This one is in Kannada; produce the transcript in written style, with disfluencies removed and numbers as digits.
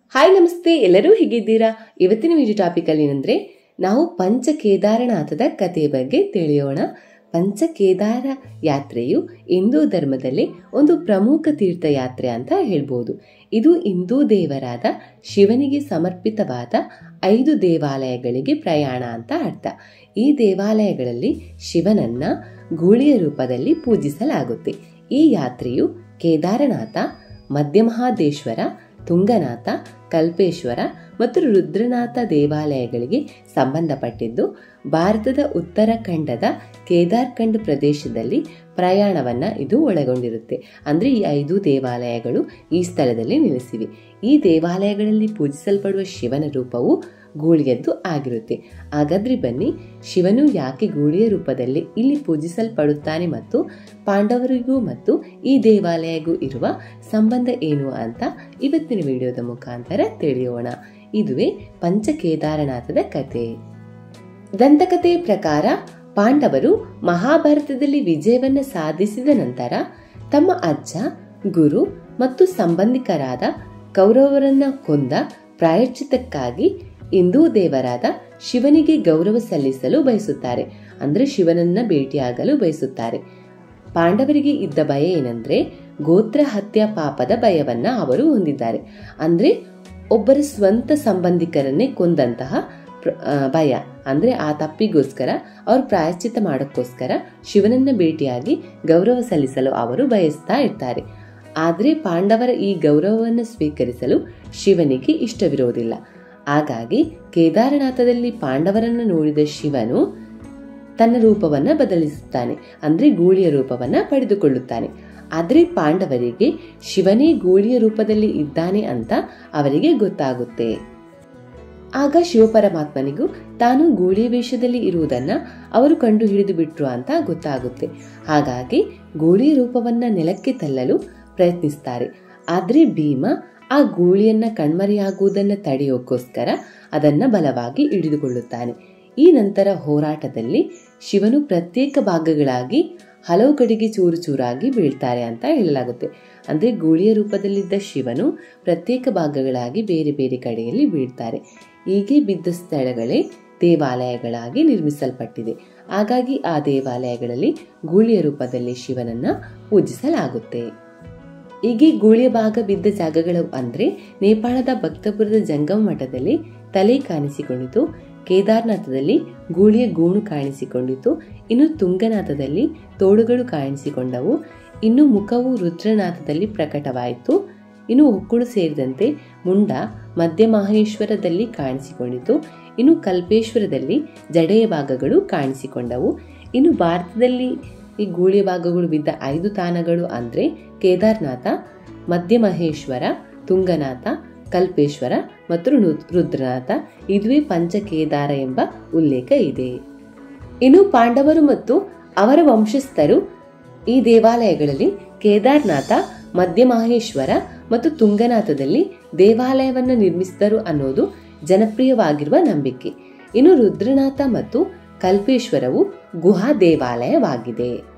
ಹಾಯ್ ನಮಸ್ತೆ, ಎಲ್ಲರೂ ಹೇಗಿದ್ದೀರಾ? ಇವತ್ತಿನ ವಿಡಿಯೋ ಟಾಪಿಕ್ ಅಲ್ಲಿ ಏನಂದ್ರೆ ನಾವು ಪಂಚ ಕೇದಾರನಾಥದ ಕಥೆಯ ಬಗ್ಗೆ ತಿಳಿಯೋಣ. ಪಂಚ ಕೇದಾರ ಯಾತ್ರೆಯು ಹಿಂದೂ ಧರ್ಮದಲ್ಲಿ ಒಂದು ಪ್ರಮುಖ ತೀರ್ಥಯಾತ್ರೆ ಅಂತ ಹೇಳ್ಬೋದು. ಇದು ಹಿಂದೂ ದೇವರಾದ ಶಿವನಿಗೆ ಸಮರ್ಪಿತವಾದ 5 ದೇವಾಲಯಗಳಿಗೆ ಪ್ರಯಾಣ ಅಂತ ಅರ್ಥ. ಈ ದೇವಾಲಯಗಳಲ್ಲಿ ಶಿವನನ್ನ ಗೂಳಿಯ ರೂಪದಲ್ಲಿ ಪೂಜಿಸಲಾಗುತ್ತೆ. ಈ ಯಾತ್ರೆಯು ಕೇದಾರನಾಥ, ಮಧ್ಯಮಹಾದೇಶ್ವರ, ತುಂಗನಾಥ, ಕಲ್ಪೇಶ್ವರ ಮತ್ತು ರುದ್ರನಾಥ ದೇವಾಲಯಗಳಿಗೆ ಸಂಬಂಧಪಟ್ಟಿದ್ದು ಭಾರತದ ಉತ್ತರಾಖಂಡದ ಕೇದಾರ್ಖಂಡ್ ಪ್ರದೇಶದಲ್ಲಿ ಪ್ರಯಾಣವನ್ನ ಇದು ಒಳಗೊಂಡಿರುತ್ತೆ. ಅಂದ್ರೆ ಈ 5 ದೇವಾಲಯಗಳು ಈ ಸ್ಥಳದಲ್ಲಿ ನೆಲೆಸಿವೆ. ಈ ದೇವಾಲಯಗಳಲ್ಲಿ ಪೂಜಿಸಲ್ಪಡುವ ಶಿವನ ರೂಪವು ಗೂಳಿಯದ್ದು ಆಗಿರುತ್ತೆ. ಹಾಗಾದ್ರೆ ಬನ್ನಿ, ಶಿವನು ಯಾಕೆ ಗೂಳಿಯ ರೂಪದಲ್ಲಿ ಇಲ್ಲಿ ಪೂಜಿಸಲ್ಪಡುತ್ತಾನೆ ಮತ್ತು ಪಾಂಡವರಿಗೂ ಮತ್ತು ಈ ದೇವಾಲಯಗೂ ಇರುವ ಸಂಬಂಧ ಏನು ಅಂತ ಇವತ್ತಿನ ವಿಡಿಯೋದ ಮುಖಾಂತರ ತಿಳಿಯೋಣ. ಇದುವೇ ಪಂಚ ಕೇದಾರನಾಥದ ಕಥೆ. ದಂತಕಥೆಯ ಪ್ರಕಾರ ಪಾಂಡವರು ಮಹಾಭಾರತದಲ್ಲಿ ವಿಜಯವನ್ನ ಸಾಧಿಸಿದ ನಂತರ ತಮ್ಮ ಅಜ್ಜ, ಗುರು ಮತ್ತು ಸಂಬಂಧಿಕರಾದ ಕೌರವರನ್ನ ಕೊಂದ ಪ್ರಾಯಶ್ಚಿತ್ತಕ್ಕಾಗಿ ಹಿಂದೂ ದೇವರಾದ ಶಿವನಿಗೆ ಗೌರವ ಸಲ್ಲಿಸಲು ಬಯಸುತ್ತಾರೆ. ಅಂದ್ರೆ ಶಿವನನ್ನ ಭೇಟಿಯಾಗಲು ಬಯಸುತ್ತಾರೆ. ಪಾಂಡವರಿಗೆ ಇದ್ದ ಭಯ ಏನಂದ್ರೆ ಗೋತ್ರ ಹತ್ಯಾ ಪಾಪದ ಭಯವನ್ನ ಅವರು ಹೊಂದಿದ್ದಾರೆ. ಅಂದ್ರೆ ಒಬ್ಬರ ಸ್ವಂತ ಸಂಬಂಧಿಕರನ್ನೇ ಕೊಂದಂತಹ ಭಯ. ಅಂದ್ರೆ ಆ ತಪ್ಪಿಗೋಸ್ಕರ ಅವರು ಪ್ರಾಯಶ್ಚಿತ್ತ ಮಾಡೋಕ್ಕೋಸ್ಕರ ಶಿವನನ್ನ ಭೇಟಿಯಾಗಿ ಗೌರವ ಸಲ್ಲಿಸಲು ಅವರು ಬಯಸ್ತಾ ಇರ್ತಾರೆ. ಆದ್ರೆ ಪಾಂಡವರ ಈ ಗೌರವವನ್ನು ಸ್ವೀಕರಿಸಲು ಶಿವನಿಗೆ ಇಷ್ಟವಿರೋದಿಲ್ಲ. ಹಾಗಾಗಿ ಕೇದಾರನಾಥದಲ್ಲಿ ಪಾಂಡವರನ್ನು ನೋಡಿದ ಶಿವನು ತನ್ನ ರೂಪವನ್ನ ಬದಲಿಸುತ್ತಾನೆ. ಅಂದ್ರೆ ಗೂಳಿಯ ರೂಪವನ್ನ ಪಡೆದುಕೊಳ್ಳುತ್ತಾನೆ. ಆದ್ರೆ ಪಾಂಡವರಿಗೆ ಶಿವನೇ ಗೂಳಿಯ ರೂಪದಲ್ಲಿ ಇದ್ದಾನೆ ಅಂತ ಅವರಿಗೆ ಗೊತ್ತಾಗುತ್ತೆ. ಆಗ ಶಿವಪರಮಾತ್ಮನಿಗೂ ತಾನು ಗೂಳಿಯ ವೇಷದಲ್ಲಿ ಇರುವುದನ್ನ ಅವರು ಕಂಡು ಹಿಡಿದು ಬಿಟ್ರು ಅಂತ ಗೊತ್ತಾಗುತ್ತೆ. ಹಾಗಾಗಿ ಗೂಳಿಯ ರೂಪವನ್ನ ನೆಲಕ್ಕೆ ತಳ್ಳಲು ಪ್ರಯತ್ನಿಸ್ತಾರೆ. ಆದ್ರೆ ಭೀಮ ಆ ಗೂಳಿಯನ್ನ ಕಣ್ಮರೆಯಾಗುವುದನ್ನ ತಡೆಯೋಕ್ಕೋಸ್ಕರ ಅದನ್ನ ಬಲವಾಗಿ ಹಿಡಿದುಕೊಳ್ಳುತ್ತಾನೆ. ಈ ನಂತರ ಹೋರಾಟದಲ್ಲಿ ಶಿವನು ಪ್ರತ್ಯೇಕ ಭಾಗಗಳಾಗಿ ಹಲವು ಕಡೆಗೆ ಚೂರು ಚೂರಾಗಿ ಬೀಳ್ತಾರೆ ಅಂತ ಹೇಳಲಾಗುತ್ತೆ. ಅಂದ್ರೆ ಗೂಳಿಯ ರೂಪದಲ್ಲಿದ್ದ ಶಿವನು ಪ್ರತ್ಯೇಕ ಭಾಗಗಳಾಗಿ ಬೇರೆ ಬೇರೆ ಕಡೆಯಲ್ಲಿ ಬೀಳ್ತಾರೆ. ಹೀಗೆ ಬಿದ್ದ ಸ್ಥಳಗಳೇ ದೇವಾಲಯಗಳಾಗಿ ನಿರ್ಮಿಸಲ್ಪಟ್ಟಿದೆ. ಹಾಗಾಗಿ ಆ ದೇವಾಲಯಗಳಲ್ಲಿ ಗೂಳಿಯ ರೂಪದಲ್ಲಿ ಶಿವನನ್ನ ಪೂಜಿಸಲಾಗುತ್ತೆ. ಹೀಗೆ ಗೂಳಿಯ ಭಾಗ ಬಿದ್ದ ಜಾಗಗಳು ಅಂದ್ರೆ ನೇಪಾಳದ ಭಕ್ತಪುರದ ಜಂಗಮ ಮಠದಲ್ಲಿ ತಲೆ ಕಾಣಿಸಿಕೊಂಡಿತು, ಕೇದಾರನಾಥದಲ್ಲಿ ಗೂಳಿಯ ಗೂಣು ಕಾಣಿಸಿಕೊಂಡಿತು, ಇನ್ನು ತುಂಗನಾಥದಲ್ಲಿ ತೋಳುಗಳು ಕಾಣಿಸಿಕೊಂಡವು, ಇನ್ನು ಮುಖವು ರುದ್ರನಾಥದಲ್ಲಿ ಪ್ರಕಟವಾಯಿತು, ಇನ್ನು ಹೊಕ್ಕುಳು ಸೇರಿದಂತೆ ಮುಂಡ ಮಧ್ಯಮಹೇಶ್ವರದಲ್ಲಿ ಕಾಣಿಸಿಕೊಂಡಿತು, ಇನ್ನು ಕಲ್ಪೇಶ್ವರದಲ್ಲಿ ಜಡೆಯ ಭಾಗಗಳು ಕಾಣಿಸಿಕೊಂಡವು. ಇನ್ನು ಭಾರತದಲ್ಲಿ ಈ ಗೂಳಿಯ ಭಾಗಗಳು ಬಿದ್ದ 5 ತಾಣಗಳು ಅಂದ್ರೆ ಕೇದಾರನಾಥ, ಮಧ್ಯಮಹೇಶ್ವರ, ತುಂಗನಾಥ, ಕಲ್ಪೇಶ್ವರ ಮತ್ತು ರುದ್ರನಾಥ. ಇದುವೇ ಪಂಚ ಕೇದಾರ ಎಂಬ ಉಲ್ಲೇಖ ಇದೆ. ಇನ್ನು ಪಾಂಡವರು ಮತ್ತು ಅವರ ವಂಶಸ್ಥರು ಈ ದೇವಾಲಯಗಳಲ್ಲಿ ಕೇದಾರನಾಥ, ಮಧ್ಯಮಹೇಶ್ವರ ಮತ್ತು ತುಂಗನಾಥದಲ್ಲಿ ದೇವಾಲಯವನ್ನು ನಿರ್ಮಿಸಿದರು ಅನ್ನೋದು ಜನಪ್ರಿಯವಾಗಿರುವ ನಂಬಿಕೆ. ಇನ್ನು ರುದ್ರನಾಥ ಮತ್ತು ಕಲ್ಪೇಶ್ವರವು ಗುಹಾ ದೇವಾಲಯವಾಗಿದೆ.